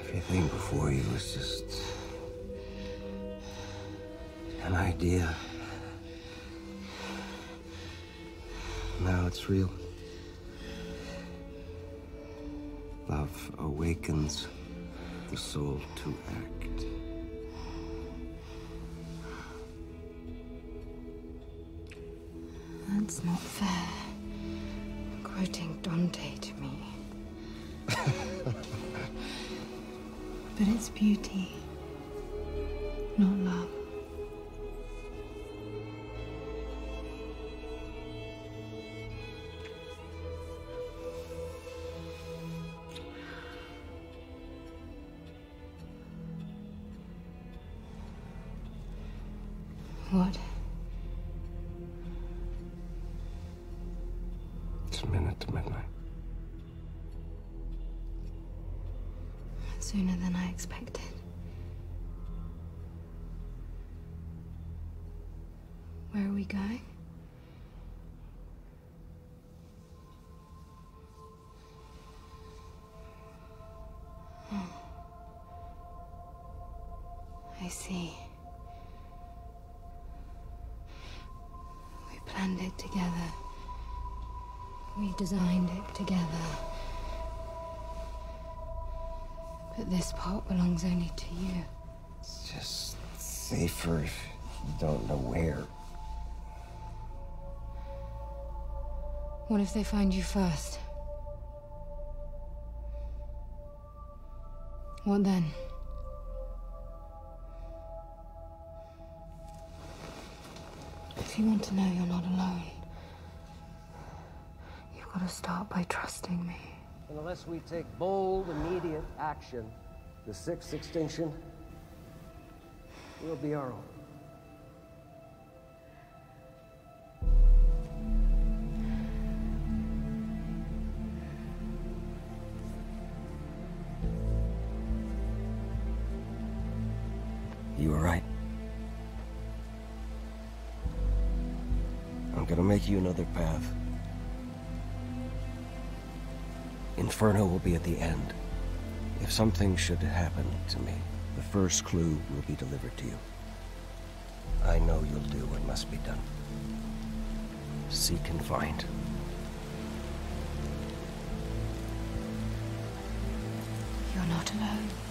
Everything before you was just an idea. Now it's real. Love awakens the soul to act. That's not fair. Quoting Dante to me. But it's beauty, not love. What? It's a minute to midnight. Sooner than I expected. Where are we going? Oh. I see. We planned it together. We designed it together. But this part belongs only to you. It's just safer if you don't know where. What if they find you first? What then? If you want to know you're not alone, you've got to start by trusting me. Unless we take bold, immediate action, the sixth extinction will be our own. You were right. I'm gonna make you another path. Inferno will be at the end. If something should happen to me, the first clue will be delivered to you. I know you'll do what must be done. Seek and find. You're not alone.